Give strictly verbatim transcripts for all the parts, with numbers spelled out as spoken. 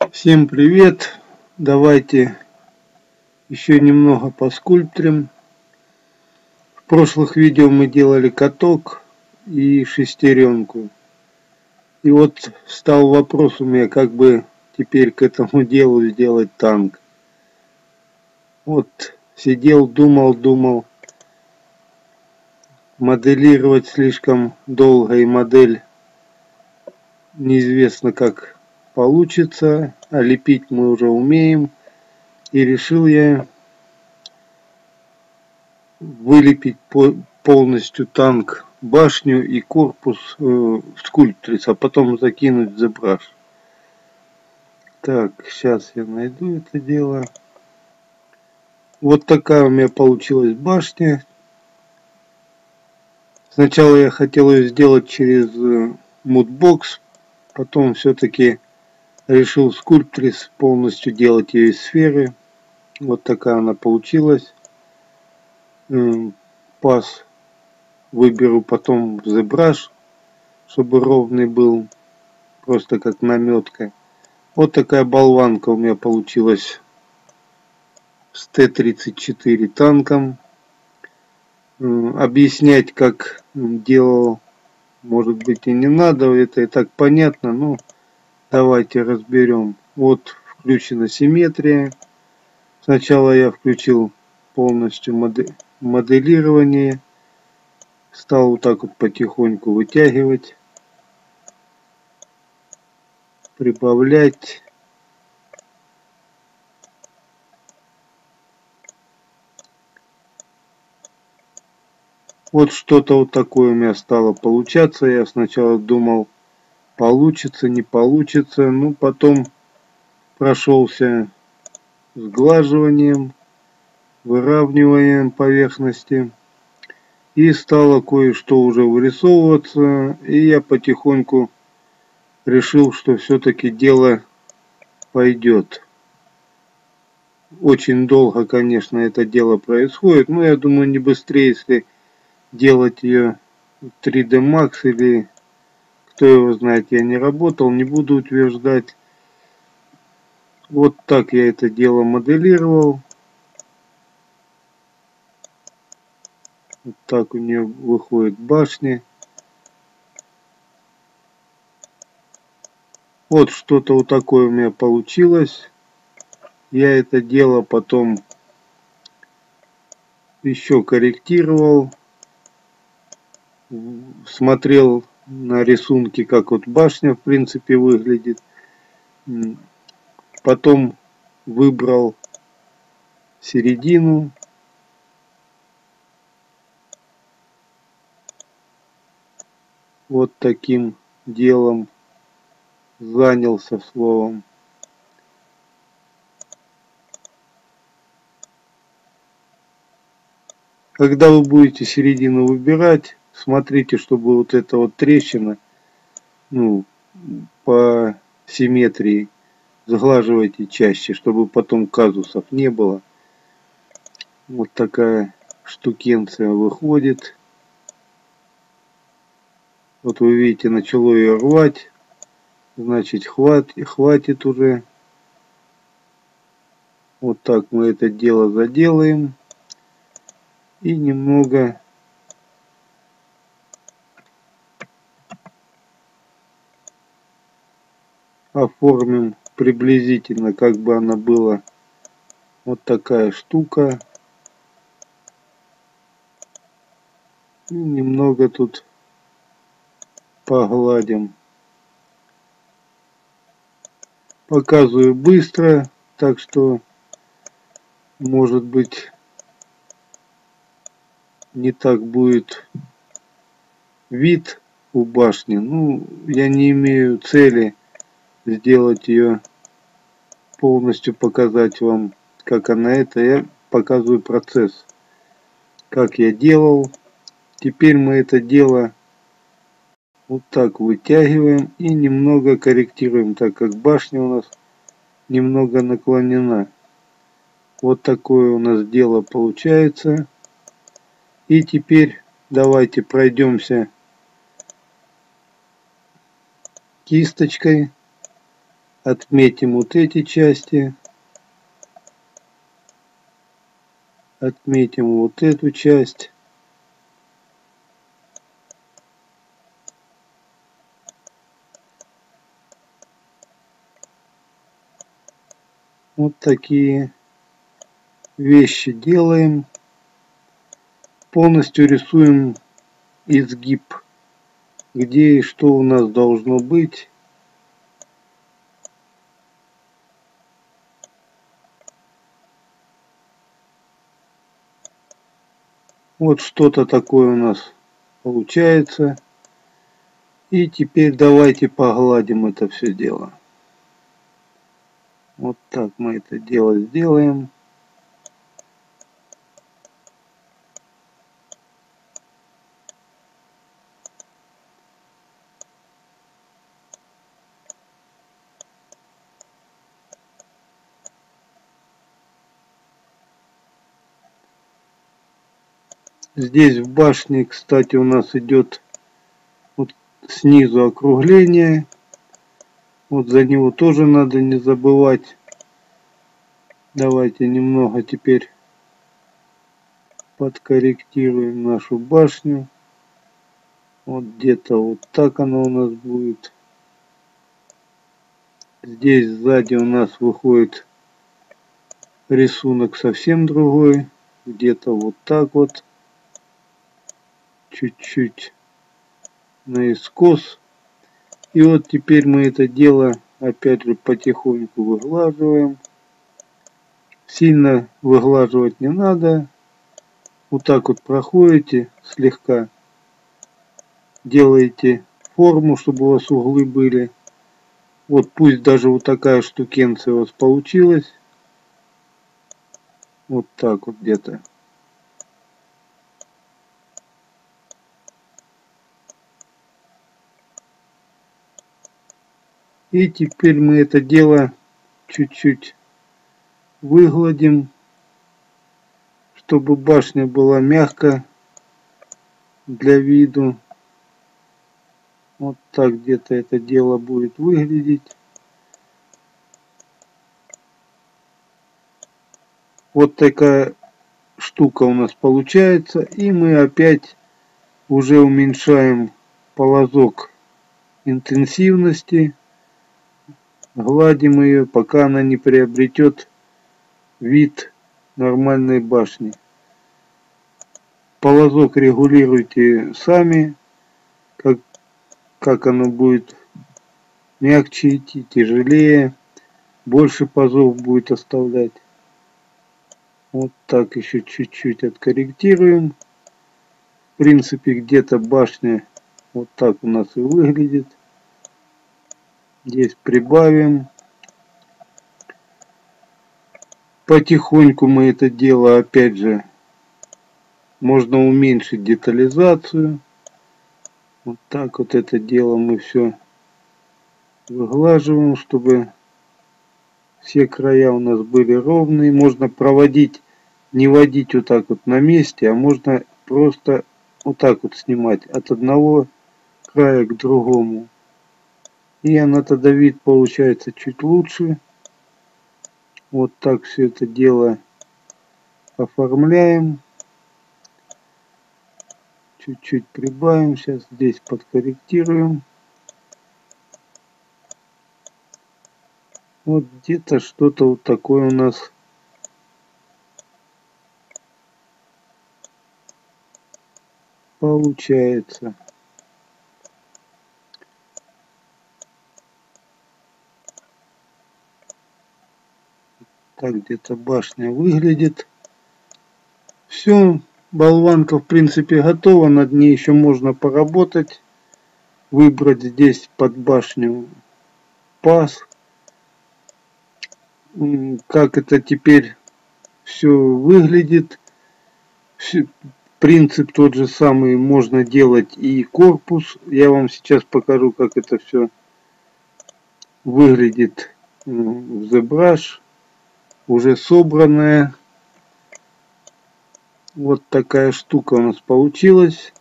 Всем привет! Давайте еще немного поскульпторим. В прошлых видео мы делали каток и шестеренку. И вот стал вопрос у меня, как бы теперь к этому делу сделать танк. Вот сидел, думал, думал. Моделировать слишком долго, и модель неизвестно как получится. А лепить мы уже умеем. И решил я вылепить полностью танк, башню и корпус э, в скульптрис, а потом закинуть в ZBrush. Так, сейчас я найду это дело. Вот такая у меня получилась башня. Сначала я хотел ее сделать через Moodbox, потом все-таки решил в скульптрис полностью делать ее из сферы. Вот такая она получилась. Паз выберу потом в ZBrush, чтобы ровный был, просто как наметка. Вот такая болванка у меня получилась с Т тридцать четыре танком. Объяснять, как делал, может быть, и не надо, это и так понятно, но давайте разберем. Вот включена симметрия. Сначала я включил полностью моделирование. Стал вот так вот потихоньку вытягивать, прибавлять. Вот что-то вот такое у меня стало получаться. Я сначала думал, получится, не получится. Ну, потом прошелся сглаживанием, выравниванием поверхности. И стало кое-что уже вырисовываться. И я потихоньку решил, что все-таки дело пойдет. Очень долго, конечно, это дело происходит. Но я думаю, не быстрее, если делать ее три дэ Max или кто его знает, я не работал, не буду утверждать. Вот так я это дело моделировал. Вот так у нее выходит башня. Вот что-то вот такое у меня получилось. Я это дело потом еще корректировал. Смотрел на рисунки, как вот башня в принципе выглядит. Потом выбрал середину. Вот таким делом занялся, словом. Когда вы будете середину выбирать, смотрите, чтобы вот эта вот трещина, ну, по симметрии, сглаживайте чаще, чтобы потом казусов не было. Вот такая штукенция выходит. Вот вы видите, начало ее рвать. Значит, хватит, хватит уже. Вот так мы это дело заделаем. И немного оформим приблизительно, как бы она была. Вот такая штука. И немного тут погладим. Показываю быстро, так что может быть не так будет вид у башни. Ну, я не имею цели сделать ее полностью, показать вам, как она это. Я показываю процесс, как я делал. Теперь мы это дело вот так вытягиваем и немного корректируем, так как башня у нас немного наклонена. Вот такое у нас дело получается. И теперь давайте пройдемся кисточкой Отметим вот эти части. Отметим вот эту часть. Вот такие вещи делаем. Полностью рисуем изгиб, где и что у нас должно быть. Вот что-то такое у нас получается. И теперь давайте погладим это все дело. Вот так мы это дело сделаем. Здесь в башне, кстати, у нас идет вот снизу округление. Вот за него тоже надо не забывать. Давайте немного теперь подкорректируем нашу башню. Вот где-то вот так она у нас будет. Здесь сзади у нас выходит рисунок совсем другой. Где-то вот так вот. Чуть-чуть наискос. И вот теперь мы это дело опять же потихоньку выглаживаем. Сильно выглаживать не надо. Вот так вот проходите слегка. Делаете форму, чтобы у вас углы были. Вот пусть даже вот такая штукенция у вас получилась. Вот так вот где-то. И теперь мы это дело чуть-чуть выгладим, чтобы башня была мягкая для виду. Вот так где-то это дело будет выглядеть. Вот такая штука у нас получается. И мы опять уже уменьшаем полозок интенсивности. Гладим ее, пока она не приобретет вид нормальной башни. Полозок регулируйте сами, как, как оно будет мягче идти, тяжелее, больше пазов будет оставлять. Вот так еще чуть-чуть откорректируем. В принципе, где-то башня вот так у нас и выглядит. Здесь прибавим. Потихоньку мы это дело, опять же, можно уменьшить детализацию. Вот так вот это дело мы все выглаживаем, чтобы все края у нас были ровные. Можно проводить, не водить вот так вот на месте, а можно просто вот так вот снимать от одного края к другому. И она тогда вид получается чуть лучше. Вот так все это дело оформляем. Чуть-чуть прибавим. Сейчас здесь подкорректируем. Вот где-то что-то вот такое у нас получается. Так где-то башня выглядит. Все, болванка в принципе готова. Над ней еще можно поработать. Выбрать здесь под башню паз. Как это теперь все выглядит. Принцип тот же самый. Можно делать и корпус. Я вам сейчас покажу, как это все выглядит в ZBrush. Уже собранная. Вот такая штука у нас получилась.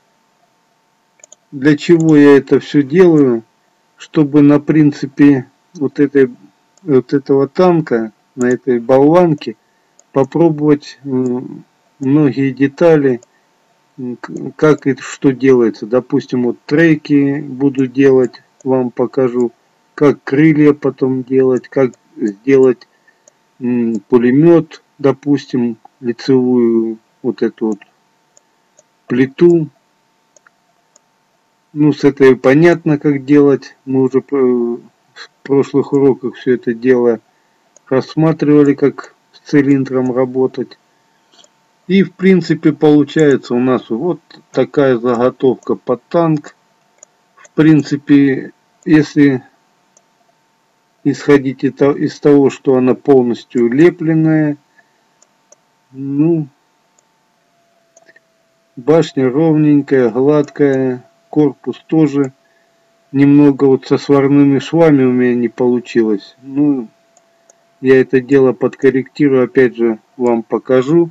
Для чего я это все делаю? Чтобы на принципе вот этой вот этого танка, на этой болванке попробовать многие детали, как и что делается. Допустим, вот треки буду делать, вам покажу, как крылья потом делать, как сделать пулемет, допустим, лицевую вот эту вот плиту. Ну, с этой понятно, как делать. Мы уже в прошлых уроках все это дело рассматривали, как с цилиндром работать. И, в принципе, получается у нас вот такая заготовка под танк. В принципе, если исходить из того, что она полностью лепленная, ну, башня ровненькая, гладкая, корпус тоже немного вот со сварными швами у меня не получилось. Ну, я это дело подкорректирую, опять же, вам покажу.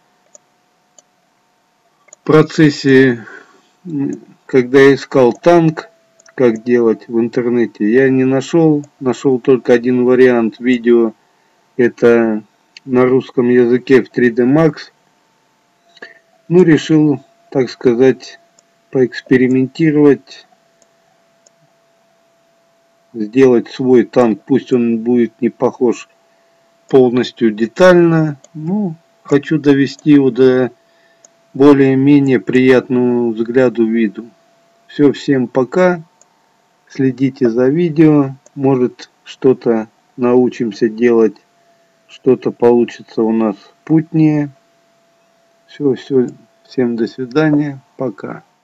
В процессе, когда я искал танк, как делать в интернете, я не нашел. Нашел только один вариант видео. Это на русском языке в три дэ макс. Ну, решил, так сказать, поэкспериментировать. Сделать свой танк. Пусть он будет не похож полностью детально. Ну, хочу довести его до более-менее приятному взгляду виду. Все, всем пока. Следите за видео. Может, что-то научимся делать. Что-то получится у нас путнее. Все, все. Всем до свидания. Пока.